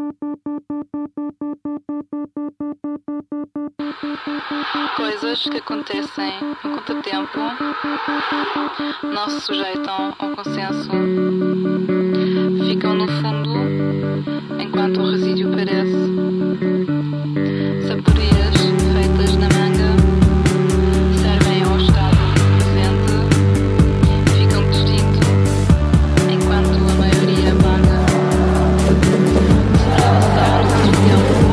Coisas que acontecem no contratempo não se sujeitam ao consenso, ficam no fundo enquanto o resíduo perece. Saporias feitas na manga servem ao estado presente, ficam de distinto enquanto a maioria paga. Sobrevivemos ao tempo.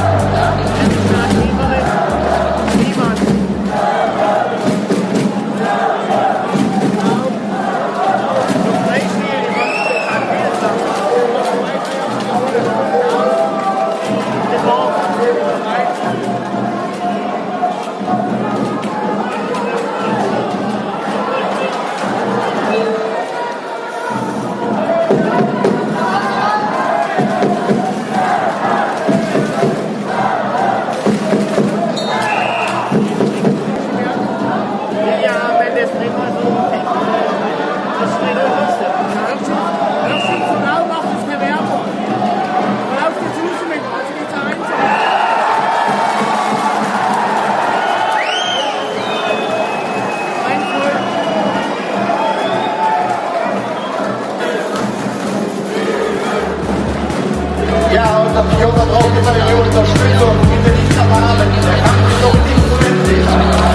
Die Junge braucht immer die Unterstützung, die wir nicht erwarten. Der Kampf ist doch nicht unendlich.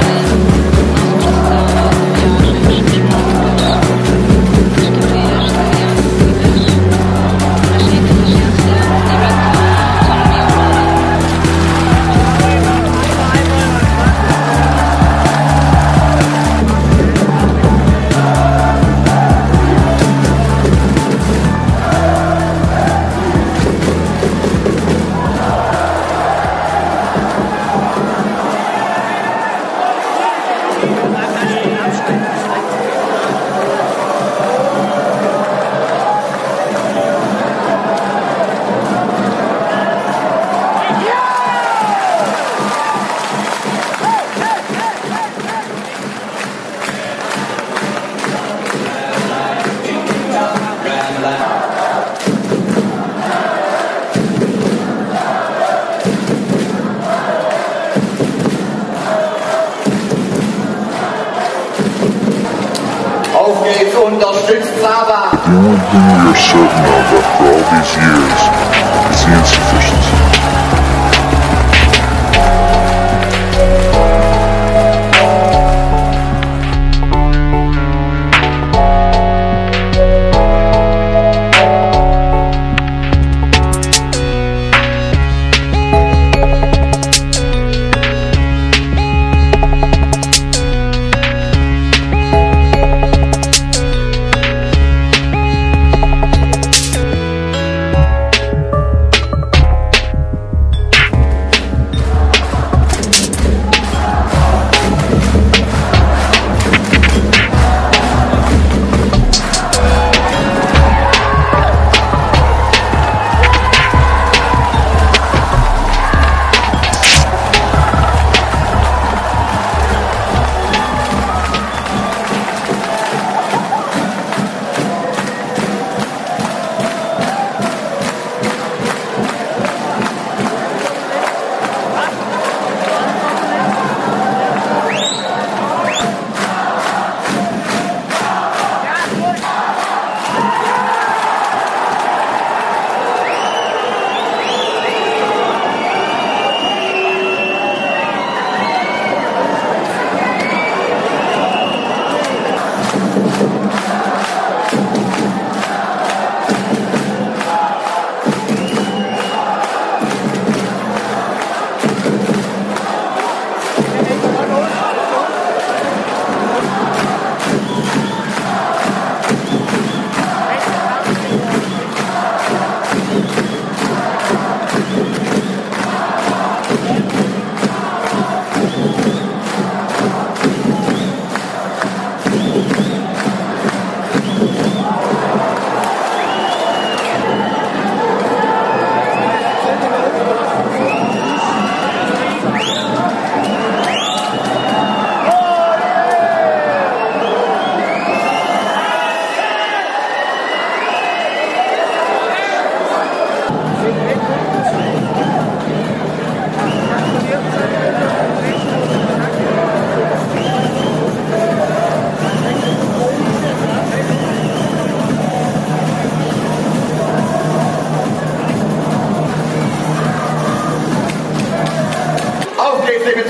Auf geht's, unterstützt Saba! The only thing we are certain of after all these years is the insufficiency.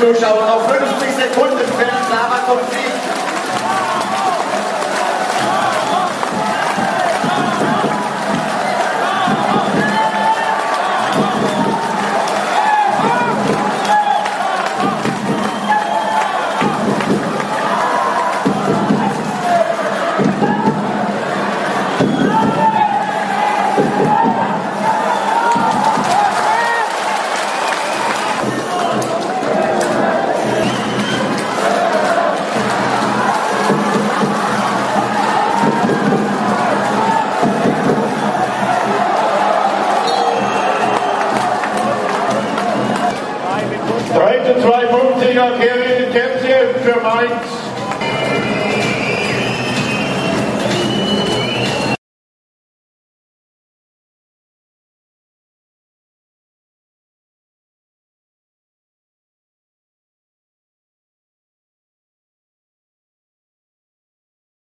Zuschauer. Noch 50 Sekunden für den Slava zum Sieg. Zweite 250er Kevin Kempsey für Mainz.